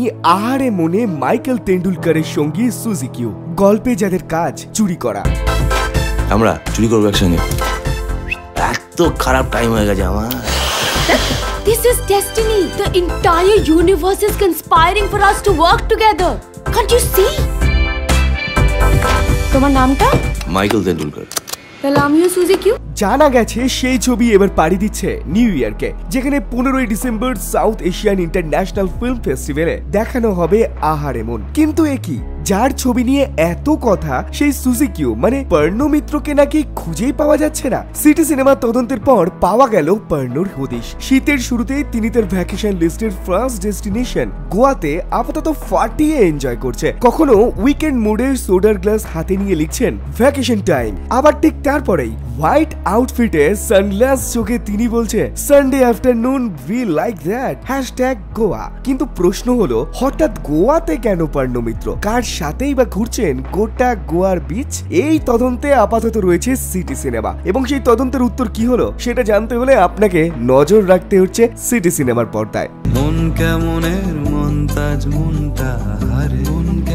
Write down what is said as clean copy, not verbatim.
আহারে মনে মাইকেল তেন্ডুলকারের সঙ্গী সুজি কিউ, গল্পে যাদের কাজ চুরি করা। আমরা চুরি করবো একসঙ্গে, এত খারাপ টাইম হয়ে গেছে আমার। This is destiny. The entire universe is conspiring for us to work together. Can't you see? তোমার নামটা? মাইকেল তেন্ডুলকার। তাহলে আমিও সুজি কিউ। জানা গেছে সেই ছবি এবার পাড়ি দিচ্ছে নিউ ইয়ারকে, যেখানে 15ই December south Asian international film ফেস্টিভ্যালে দেখানো হবে আহারে মন। কিন্তু এ কি, যার ছবি নিয়ে এত কথা সেই সুজি কিউ মানে পার্নো মিত্রকে নাকি খুঁজেই পাওয়া যাচ্ছে না। সিটি সিনেমা তদন্তের পর পাওয়া গেল পার্নোর হদিশ। শীতের শুরুতেই তিনি তার ভ্যাকেশন লিস্টের ফার্স্ট ডেস্টিনেশন গোয়াতে আপাতত ফাটিয়ে এনজয় করছে। কখনো উইকেন্ড মুডে সোডার গ্লাস হাতে নিয়ে লিখছেন ভ্যাকেশন টাইম, আবার ঠিক তারপরেই হোয়াইট আউটফিটে সানগ্লাস চোখে তিনি বলছে Sunday afternoon we like that #Goa. কিন্তু প্রশ্ন হলো হঠাৎ গোয়াতে কেন পার্নো মিত্র, কার সাথেই বা ঘুরছেন গোটা গোয়ার বিচ? এই তদন্তে আপাতত রয়েছে সিটি সিনেমা, এবং সেই তদন্তের উত্তর কি হলো সেটা জানতে হলে আপনাকে নজর রাখতে হচ্ছে সিটি সিনেমার পর্দায়। মন কেমনের মন্তাজ মনটা হারে, মন